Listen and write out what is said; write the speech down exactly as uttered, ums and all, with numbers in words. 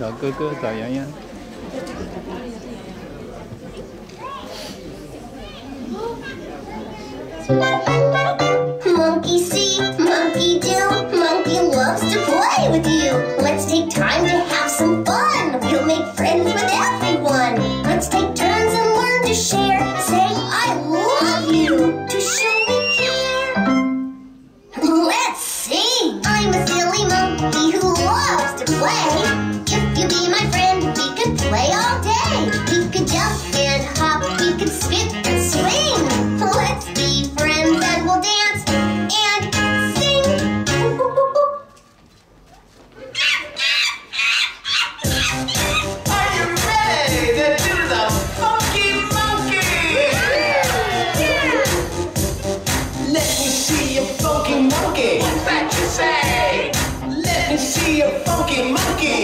找哥哥，找洋洋。 Monkey see, monkey do, monkey loves to play with you. Let's take time to have some fun. We'll make friends with everyone. Let's take turns and learn to share. Say, I love you, to show we care. Let's sing. I'm a silly monkey who loves to play. If you be my friend, we could play all day. We could jump and hop, we could skip and swing. Let's be friends and we'll dance and sing. Are you ready to do the funky monkey? Let me see your funky monkey. What's that you say? Let me see your funky monkey.